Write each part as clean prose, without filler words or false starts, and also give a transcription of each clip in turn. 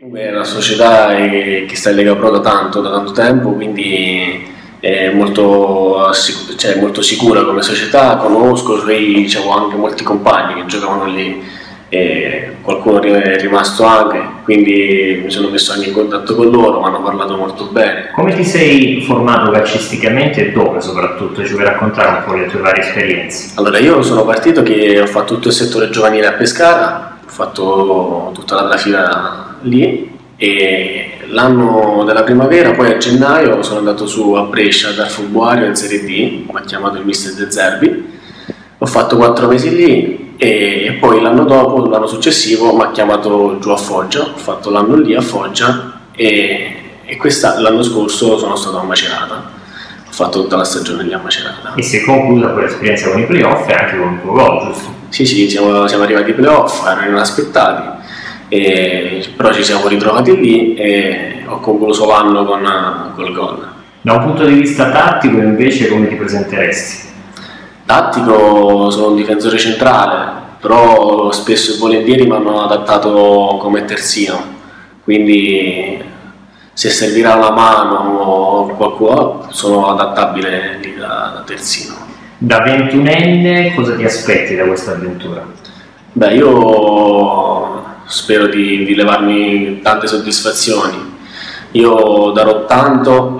È una società che sta in Lega Pro da tanto tempo, quindi è molto sicura come società. Conosco anche molti compagni che giocavano lì e qualcuno è rimasto anche, quindi mi sono messo anche in contatto con loro, mi hanno parlato molto bene. Come ti sei formato calcisticamente e dove soprattutto? Ci vuoi raccontare un po' le tue varie esperienze? Allora, io sono partito che ho fatto tutto il settore giovanile a Pescara, ho fatto tutta la trafila lì e l'anno della primavera, poi a gennaio sono andato su a Brescia dal Fulguario in Serie D, mi ha chiamato il mister De Zerbi, ho fatto 4 mesi lì e poi l'anno successivo mi ha chiamato giù a Foggia, ho fatto l'anno lì a Foggia e l'anno scorso sono stato a Macerata, ho fatto tutta la stagione lì a Macerata. E si è conclusa quell'esperienza con i playoff e anche con il tuo gol, giusto? Sì, siamo arrivati ai playoff, erano inaspettati, però ci siamo ritrovati lì e ho concluso l'anno col gol. Da un punto di vista tattico invece come ti presenteresti? Tattico, sono un difensore centrale, però spesso e volentieri mi hanno adattato come terzino, quindi se servirà una mano o qualcuno sono adattabile lì da terzino. Da 21enne cosa ti aspetti da questa avventura? Beh, io spero di levarmi tante soddisfazioni. Io darò tanto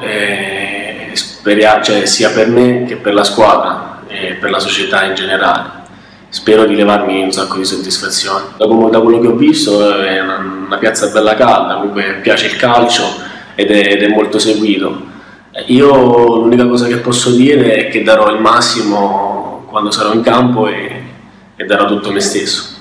sia per me che per la squadra e per la società in generale. Spero di levarmi un sacco di soddisfazioni. Da quello che ho visto è una piazza bella calda, comunque piace il calcio ed è molto seguito. Io l'unica cosa che posso dire è che darò il massimo quando sarò in campo e darò tutto me stesso.